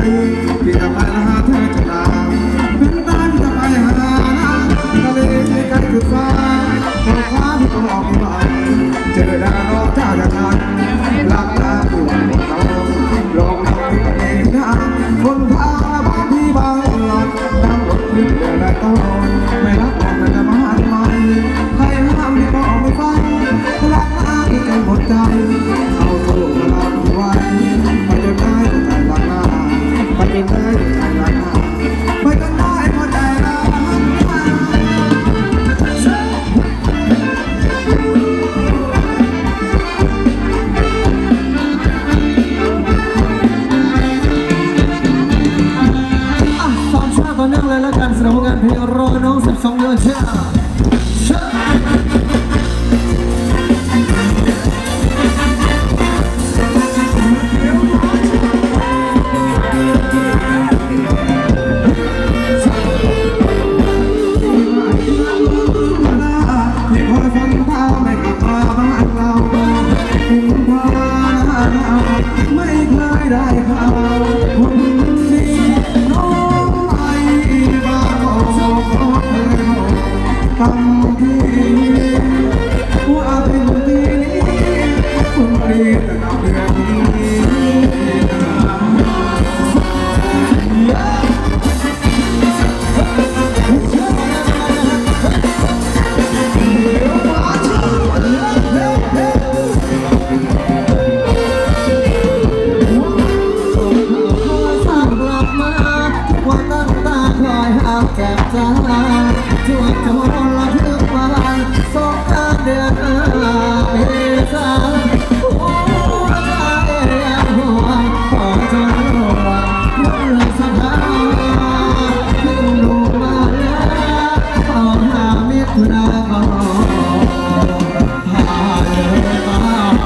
พี่จะไปหาเธอจะลาเป็นตาพี่จะไปหาทะเลใกล้จุดฟ้าขอฟ้าพี่ต้องออกไปเจอดาวน้องเจ้าจะทันรักน้ำอยู่วันหมดเราลองนั่งพี่เองนะคนทางละบ้านพี่บางหลอดนั่งรถขึ้นเรือได้ต้นไม่รักออกมันจะมาหันใหม่ใครห้ามพี่ก็ออกไม่ฟังรักน้ำที่ใจหมดใจเอาสู้มาลองไว้ไปจนได้ใจรักน้ำไปจนได้ใจรักน้ำไปจนได้พอใจรักต่อเนื่องเลยแล้วกันสำหรับงานเพลงรอน้อง12เดือนเช้าที่คอยฟังเท้าไม่กลับมาบ้านเราคุณพาไม่เคยได้ข่าวคนนี้น้องตั้งที่ว่าเป็นที่คุณเรียกแต่เราเดือนนี้แก้มจ้าช่วยโจรละทึกวันสงกรานต์เดือนเมษาหัวใจยังห่วงขอจนห่วงเรื่องสถานถึงดูมาแล้วขอหามิตรนาบอพาเลยไป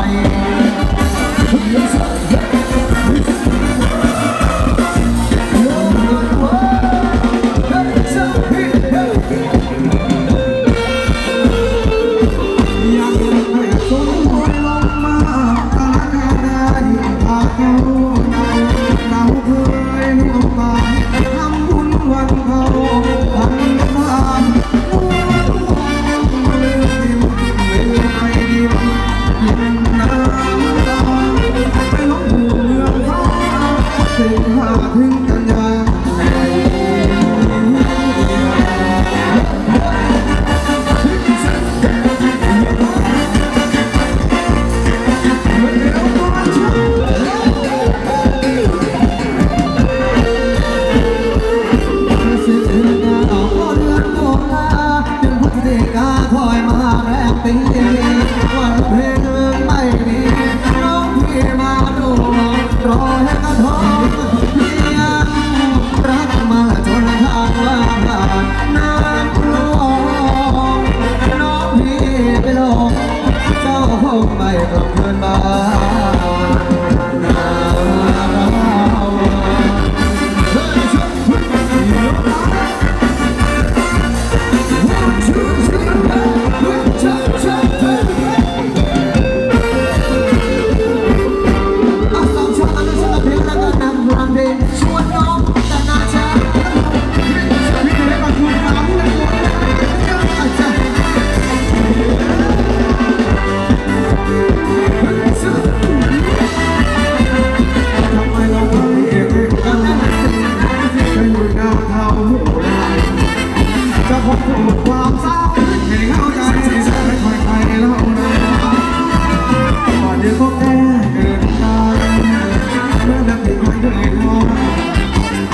วันเพลงไม่มีน้องพี่มาดูรอให้กระทบพี่ยังรักมาจนทางว่าน้ำลงน้องพี่ไปลงเจ้าคงไม่กลับคืนบ้านความเศร้าให้เข้าใจไม่ค่อยใครเล่านะก่อนเดี๋ยวก็แก้เกิดการเมื่อดับที่ไม่เคยทอ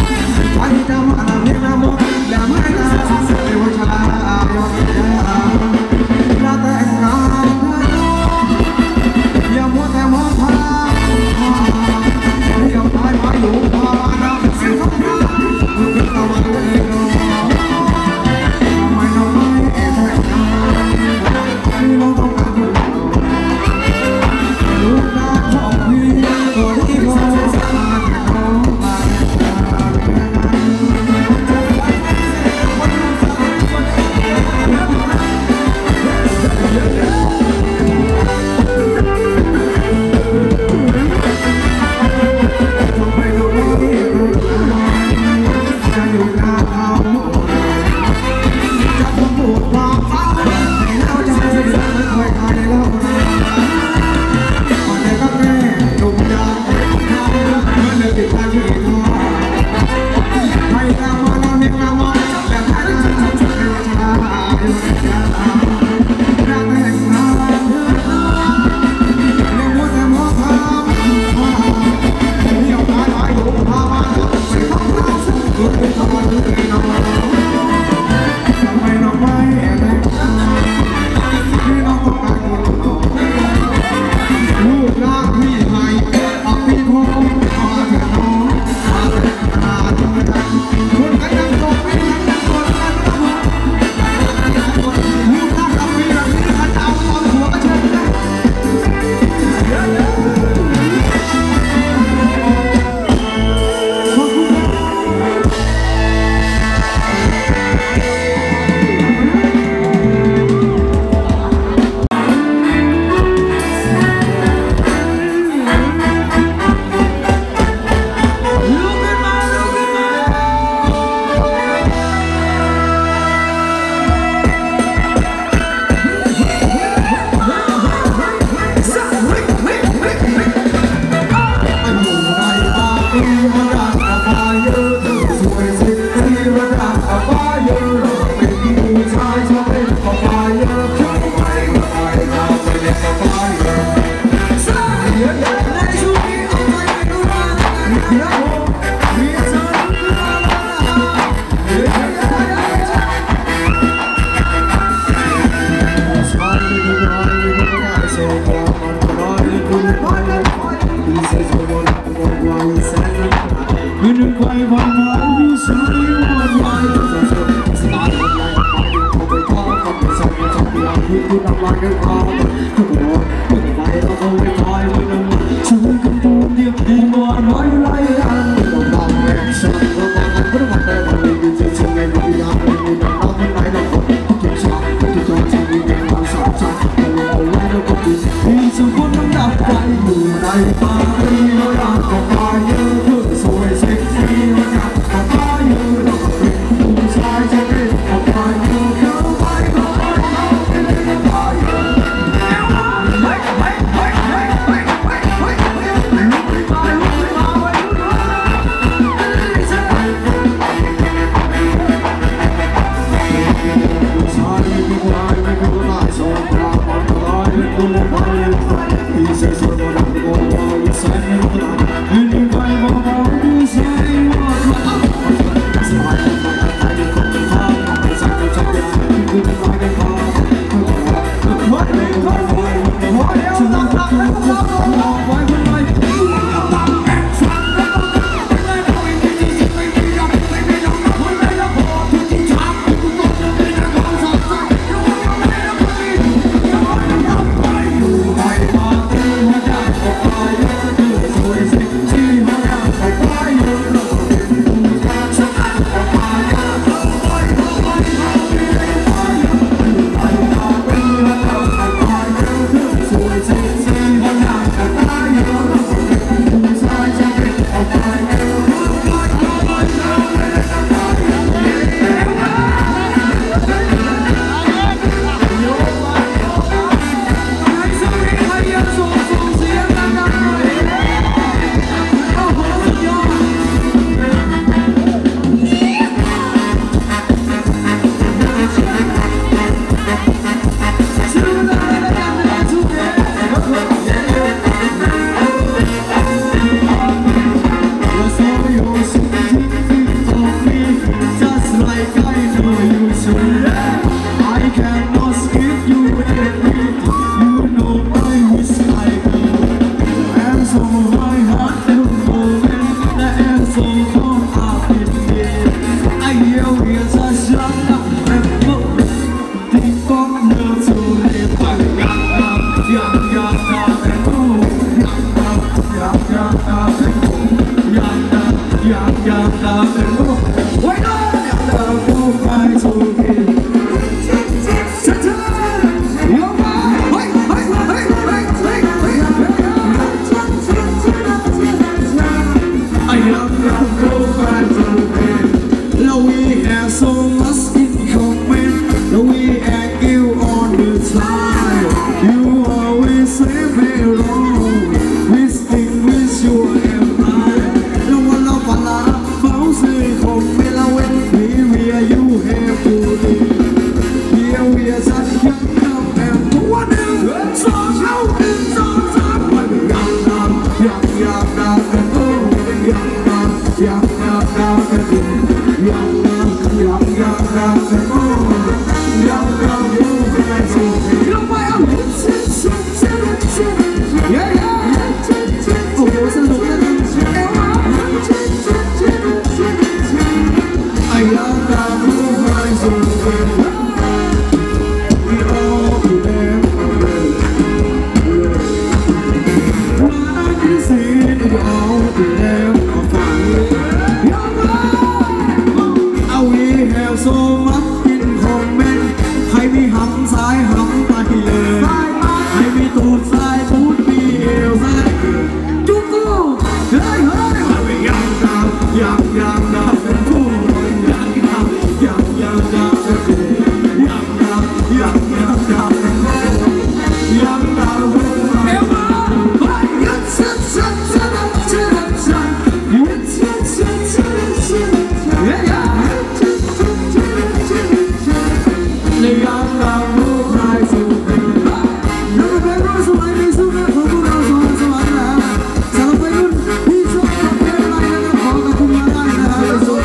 Thank you.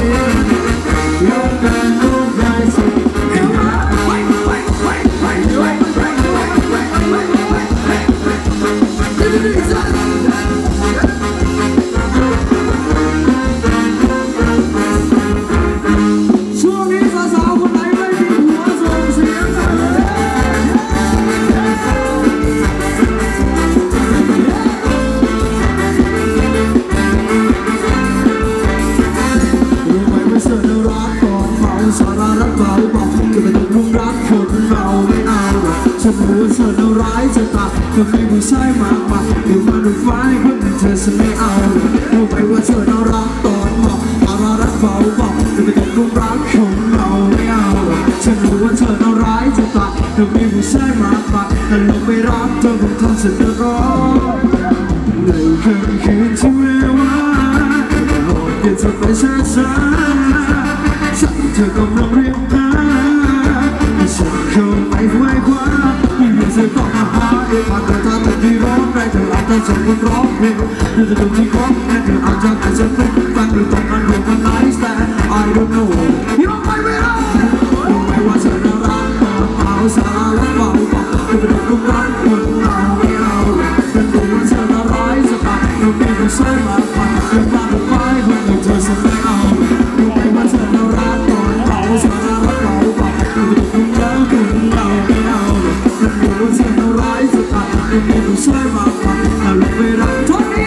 เบาบอกจะไปตกลุมรักคนเราไม่เอาฉันรู้ว่าเธอน่าร้ายจะตายเธอมีผู้ชายมากมายเดี๋ยวมาดูไฟคนอื่นเธอฉันไม่เอารู้ไหมว่าเธอน่ารักตอนบอกอารักเบาบอกจะไปตกลุมรักคนเราไม่เอาฉันรู้ว่าเธอน่าร้ายจะตายเธอมีผู้ชายมากมายแต่เราไม่รักเธอคงทำฉันเดือดร้อนในค่ำคืนที่เววาหอบเกิดเธอไปช้าๆฉันเธอกำลังเรียกหาฉันเข้าไปไว้คว้าไม่มีเธอต้องมาหาเองมาแต่ถ้าเธอที่ร้องแรงเธออาจจะส่งคนร้องเพลงเธอจะดูที่ร้องแรงเธออาจจะอาจจะเป็นแฟนหรือต้องการรู้กันไหนแต่ I don't know ยอมไปไม่ได้รู้ไหมว่าเธอน่ารักเบาสาระเบาจะเป็นลูกรักคนเราไม่เอาเป็นรู้ว่าเธอน่าร้ายจะตายเราไม่ต้องใช้มาผ่านเรื่องบ้านหรือไม่คนอื่นเธอฉันไม่เอารู้ไหมว่าเธอน่ารักเบาสาระเบาจะเป็นลูกรักคนเราไม่เอาเป็นรู้ว่าเธอน่าร้ายจะตายเราไม่ต้องใช้มาผ่านแต่เราไม่รักเท่านี้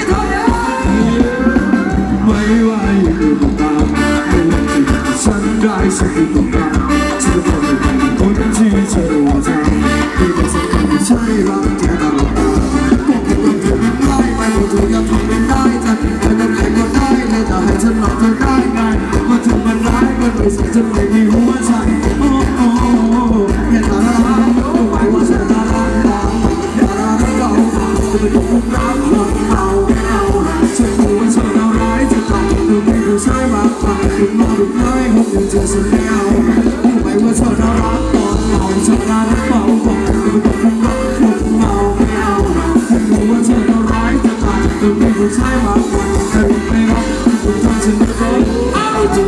ไม่ว่าอยู่ตรงกลางฉันได้สิ่งที่ต้องการฉันจะเป็นคนที่เธอว่าจะไม่เป็นสิ่งที่ใช่รักแค่ตลอดกาลบอกให้ตัวเธอไม่ได้ไม่บอกเธอยังทำไม่ได้จะไม่ต้องใครก็ได้เลยจะให้ฉันหลอกเธอได้ไงมาถึงมันร้ายมันไม่ใช่ฉันไม่มีหัวใจโอ้โอ้แค่ตาละรู้ไหมว่าฉันน่ารักบ้างน่ารักเราจะเป็นคนรักคนเราไม่เอาฉันรู้ว่าเธอน่าร้ายจะตายเธอไม่รู้ใช่มากกว่าคุณมองดูง่ายคงอยู่เจอฉันไม่เอารู้ไหมว่าเธอน่ารักตอนเราฉันน่ารักเบาบอกจะเป็นคนรักคนเราไม่เอาฉันรู้ว่าเธอน่าร้ายจะตายเธอไม่รู้ใช่มากกว่าแต่ไม่รักคุณทำฉันไม่ร้อนเอาตัว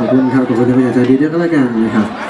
ขอบคุณครับขอบคุณที่เป็นใจดีด้วยก็แล้วกันนะครับ